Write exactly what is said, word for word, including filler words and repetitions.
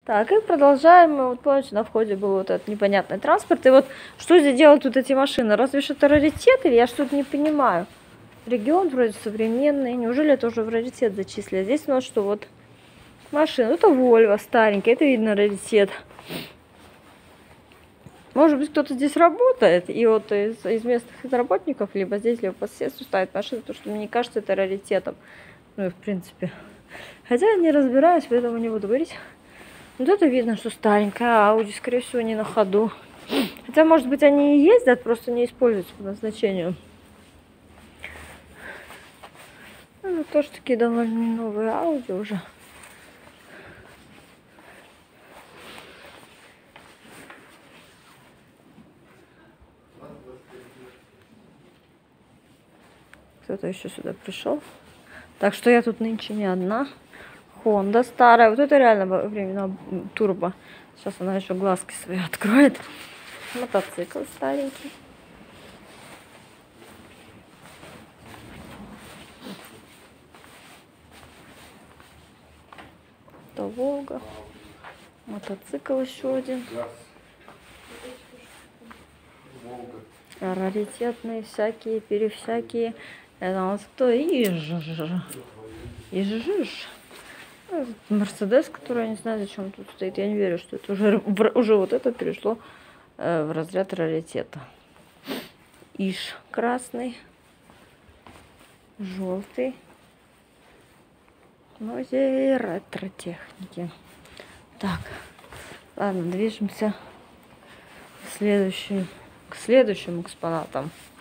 Так, и продолжаем. Мы, вот помните, на входе был вот этот непонятный транспорт. И вот что здесь делают тут эти машины? Разве что это раритет, или я что-то не понимаю? Регион вроде современный. Неужели это уже в раритет зачислили? Здесь у нас что, вот машина. Это Volvo старенькая, это видно раритет. Может быть, кто-то здесь работает, и вот из, из местных работников, либо здесь, либо по соседству ставит машину, потому что мне не кажется это раритетом. Ну и в принципе. Хотя я не разбираюсь, поэтому не буду говорить. Вот это видно, что старенькая Ауди, скорее всего, не на ходу. Хотя, может быть, они и ездят, просто не используются по назначению. Ну, тоже такие довольно новые Ауди уже. Кто-то еще сюда пришел. Так что я тут нынче не одна. Honda старая. Вот это реально во времена турбо. Сейчас она еще глазки свои откроет. Мотоцикл старенький. Это Волга. Мотоцикл еще один. Раритетные всякие, перевсякие. Это у нас кто? Ижж. Ижж. Мерседес, который я не знаю, зачем тут стоит. Я не верю, что это уже, уже вот это перешло э, в разряд раритета. Иж красный, желтый. Музей ретро-техники. Так, ладно, движемся к следующим, к следующим экспонатам.